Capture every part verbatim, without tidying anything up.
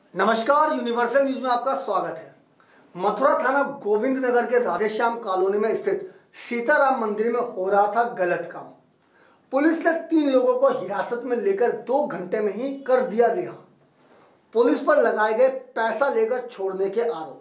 नमस्कार, universal news में आपका स्वागत है। मथुरा थाना गोविंद नगर के राधेश्याम कॉलोनी में स्थित सीताराम मंदिर में हो रहा था गलत काम। पुलिस ने तीन लोगों को हिरासत में लेकर दो घंटे में ही कर दिया रिहा। पुलिस पर लगाए गए पैसा लेकर छोड़ने के आरोप।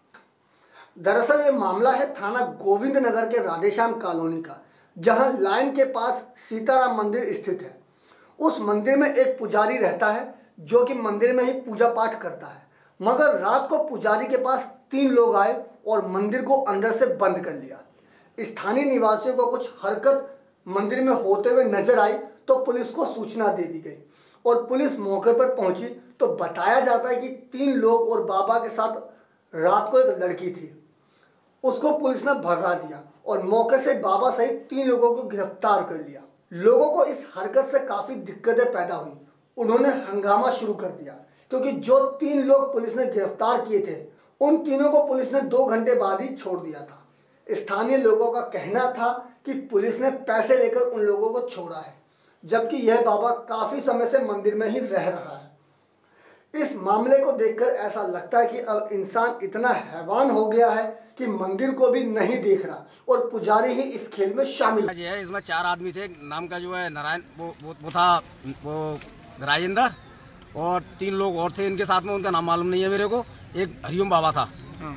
दरअसल ये मामला है थाना गोविंद नगर के राधेश्याम कॉलोनी का, जहां लाइन के पास सीताराम मंदिर स्थित है। उस मंदिर में एक पुजारी रहता है जो कि मंदिर में ही पूजा पाठ करता है, मगर रात को पुजारी के पास तीन लोग आए और मंदिर को अंदर से बंद कर लिया। स्थानीय निवासियों को कुछ हरकत मंदिर में होते हुए नजर आई तो पुलिस को सूचना दे दी गई और पुलिस मौके पर पहुंची तो बताया जाता है कि तीन लोग और बाबा के साथ रात को एक लड़की थी, उसको पुलिस ने भगा दिया और मौके से बाबा सहित तीन लोगों को गिरफ्तार कर लिया। लोगों को इस हरकत से काफी दिक्कतें पैदा हुई। उन्होंने हंगामा शुरू कर दिया क्योंकि जो तीन लोग पुलिस ने गिरफ्तार किए थे उन तीनों को पुलिस ने दो घंटे बाद ही छोड़ दिया था। स्थानीय लोगों का कहना था कि पुलिस ने पैसे लेकर उन लोगों को छोड़ा है, जबकि यह बाबा काफी समय से मंदिर में ही रह रहा है। इस मामले को देखकर ऐसा लगता है कि अब इंसान इतना हैवान हो गया है कि मंदिर को भी नहीं देख रहा और पुजारी ही इस खेल में शामिल है। इसमें चार आदमी थे, नाम का जो है नारायण वो, वो, वो था वो राजेंद्र और तीन लोग और थे इनके साथ में, उनका नाम मालूम नहीं है मेरे को। एक हरिओम बाबा था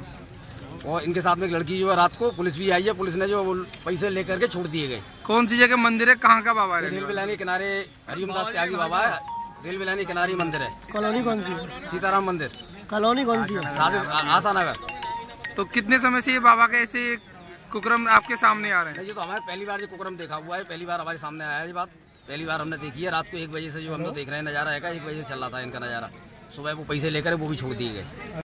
और इनके साथ में एक लड़की जो है। रात को पुलिस भी आई है, पुलिस ने जो पैसे लेकर के छोड़ दिए गए। कौन सी जगह मंदिर है, कहाँ का बाबा है? रेलवे लाइन के किनारे हरिओम दास त्यागी बाबा है, रेलवे लाइन के किनारे मंदिर है। कॉलोनी कौन सी है? सीताराम मंदिर। कॉलोनी कौन सी है? आशा नगर। तो कितने समय से ये बाबा के ऐसे कुकरम आपके सामने आ रहे हैं? ये तो हमारे पहली बार जो कुकरम देखा हुआ है, पहली बार हमारे सामने आया है। ये बात पहली बार हमने देखी है। रात को एक बजे से जो हम लोग देख रहे हैं नज़ारा है, एक बजे से चल रहा था इनका नज़ारा। सुबह वो पैसे लेकर वो भी छोड़ दिए गए।